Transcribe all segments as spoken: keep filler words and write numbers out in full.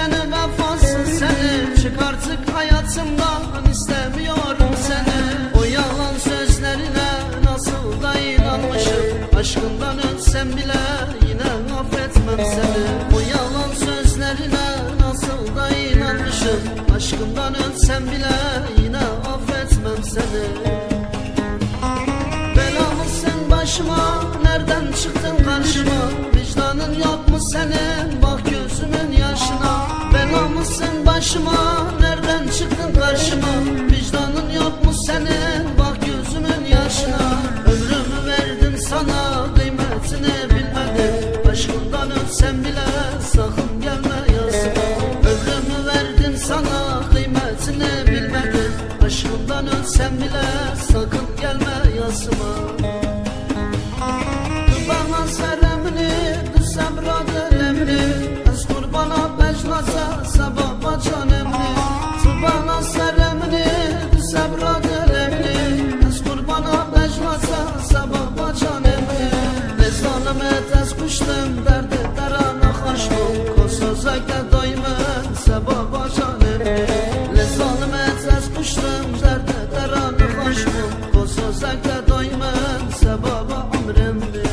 seni, vefasız seni. Çık artık hayatımdan, istemiyorum seni. O yalan sözlerine nasıl da inanmışım. Aşkından ölsem bile yine affetmem seni. O yalan sözlerine nasıl da inanmışım. Aşkından ölsem bile yine affetmem seni. Belamısın başıma, nereden çıktın karşıma? Vicdanın yok mu senin, bak gözümün yaşına. Belamısın başıma, nereden çıktın karşıma? Vicdanın yok mu senin, bak gözümün yaşına. Ömrümü verdim sana, kıymetini bilmedin. Aşkından ölsem bile sakın gelme yazıma. Ömrümü verdim sana, kıymetini bilmedin. Aşkından ölsem bile sakın gelme yazıma. Bana seremni, sabra dilemni. Az kurbana bejlaza, sababa canemni. Bana seremni, sabra dilemni. Az kurbana bejlaza, sababa canemni. Ne zalimet az kuştum, derdi derana hoştum. Kosozakta doymen, sababa canemni. Ne zalimet az kuştum, derdi derana hoştum. Kosozakta doymen, sababa ömrümdü.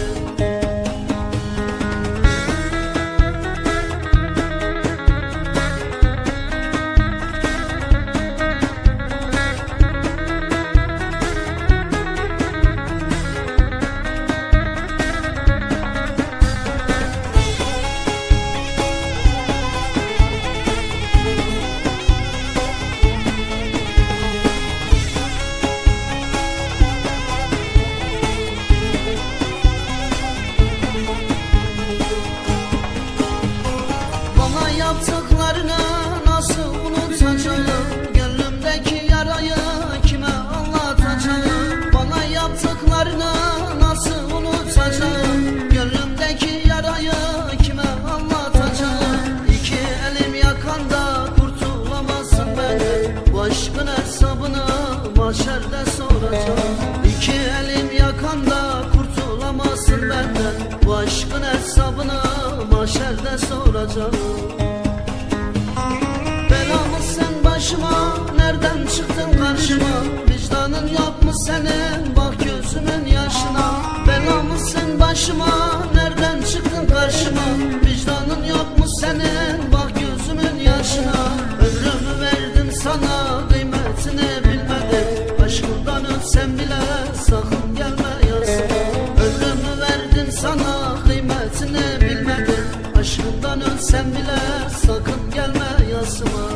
Yaptıklarını nasıl unutacağım? Gönlümdeki yarayı kime anlatacağım? Bana yaptıklarını nasıl unutacağım? Gönlümdeki yarayı kime anlatacağım? İki elim yakanda kurtulamazsın benden. Bu aşkın hesabını mahşerde soracağım. İki elim yakanda kurtulamazsın benden. Bu aşkın hesabını mahşerde soracağım. Belamısın başıma, nereden çıktın karşıma? Vicdanın yok mu senin, bak gözümün yaşına. Belamısın başıma, nereden çıktın karşıma? Vicdanın yok mu senin, bak gözümün yaşına. Ömrümü verdim sana, kıymetini bilmedin. Aşkından ölsem bile sakın gelme yazıma. Ömrümü verdim sana, kıymetini bilmedin. Aşkından ölsem bile sakın gelme yazıma.